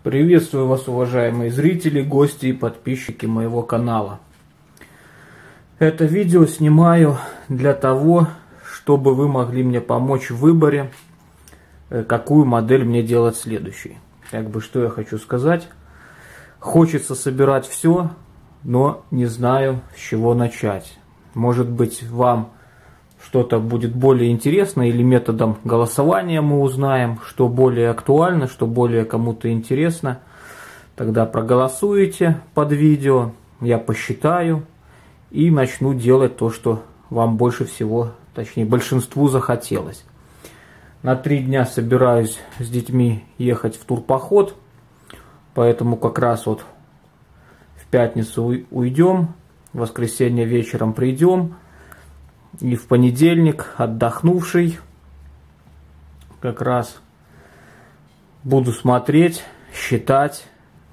Приветствую вас, уважаемые зрители, гости и подписчики моего канала. Это видео снимаю для того, чтобы вы могли мне помочь в выборе, какую модель мне делать следующей. Что я хочу сказать. Хочется собирать все, но не знаю, с чего начать. Может быть, вам что-то будет более интересно, или методом голосования мы узнаем, что более актуально, что более кому-то интересно. Тогда проголосуете под видео, я посчитаю и начну делать то, что вам больше всего, точнее большинству захотелось. На 3 дня собираюсь с детьми ехать в турпоход, поэтому как раз вот в пятницу уйдем, в воскресенье вечером придем. И в понедельник, отдохнувший, как раз буду смотреть, считать,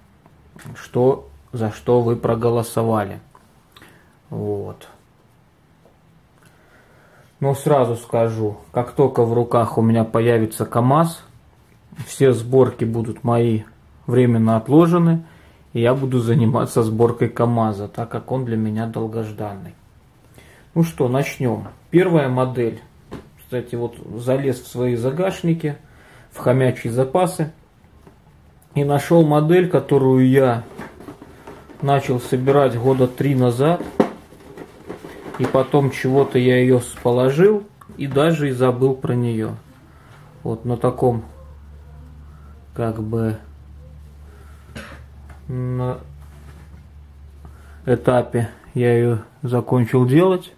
за что вы проголосовали. Вот. Но сразу скажу, как только в руках у меня появится КамАЗ, все сборки будут мои временно отложены, и я буду заниматься сборкой КамАЗа, так как он для меня долгожданный. Ну что, начнем. Первая модель. Кстати, вот залез в свои загашники, в хомячьи запасы, и нашел модель, которую я начал собирать года 3 назад. И потом чего-то я ее положил и даже и забыл про нее. Вот на таком, на этапе я ее закончил делать.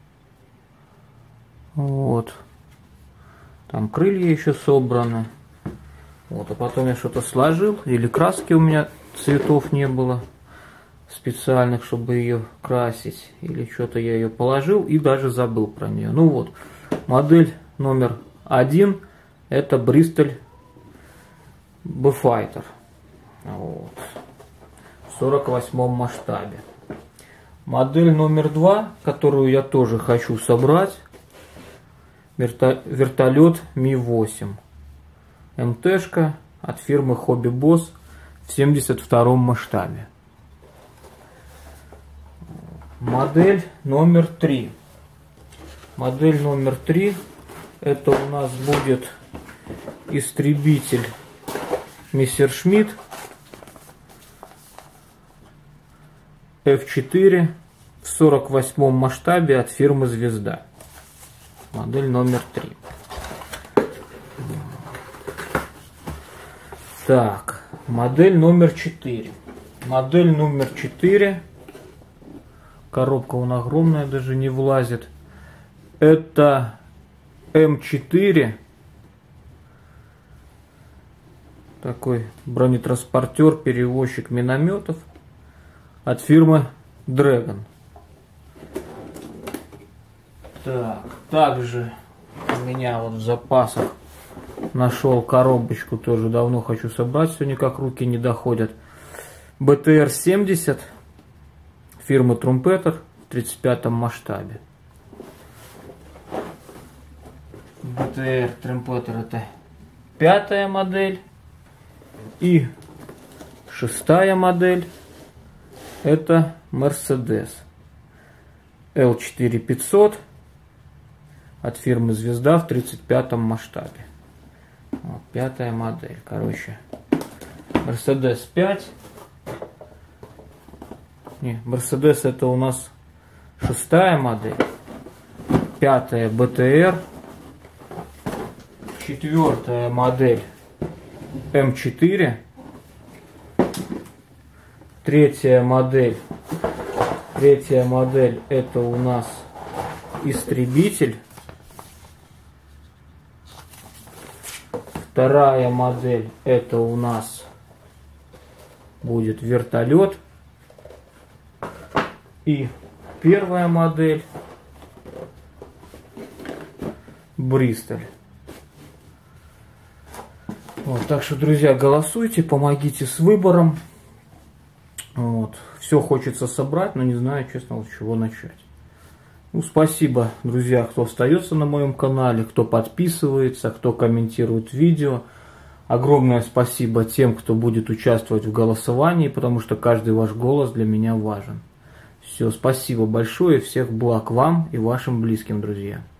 Вот. Там крылья еще собраны. Вот. А потом я что-то сложил. Или краски у меня цветов не было специальных, чтобы ее красить. Или что-то я ее положил и даже забыл про нее. Ну вот. Модель номер 1. Это Bristol B-Fighter. Вот. В 48 масштабе. Модель номер 2, которую я тоже хочу собрать. Вертолет Ми-8. МТшка от фирмы Hobby Boss в 72 масштабе. Модель номер 3. Модель номер 3 это у нас будет истребитель Мессершмитт F4 в 48 масштабе от фирмы Звезда. Модель номер 3. Так, модель номер 4. Модель номер 4. Коробка вон огромная, даже не влазит. Это М4. Такой бронетранспортер, перевозчик минометов от фирмы Dragon. Так, также у меня вот в запасах нашел коробочку, тоже давно хочу собрать, все никак руки не доходят. БТР-70 фирмы Trumpeter в 35 масштабе. БТР Trumpeter это 5-я модель. И 6-я модель это Mercedes L4500 от фирмы Звезда в 35 масштабе. Вот, 5-я модель. Короче, Mercedes 5. Не, Mercedes это у нас 6-я модель. 5-я БТР. 4-я модель М4. 3-я модель. 3-я модель это у нас истребитель. 2-я модель это у нас будет вертолет. И 1-я модель Бристоль. Вот, так что, друзья, голосуйте, помогите с выбором. Вот. Все хочется собрать, но не знаю, честно, вот с чего начать. Ну, спасибо, друзья, кто остается на моем канале, кто подписывается, кто комментирует видео. Огромное спасибо тем, кто будет участвовать в голосовании, потому что каждый ваш голос для меня важен. Все, спасибо большое, всех благ вам и вашим близким, друзья.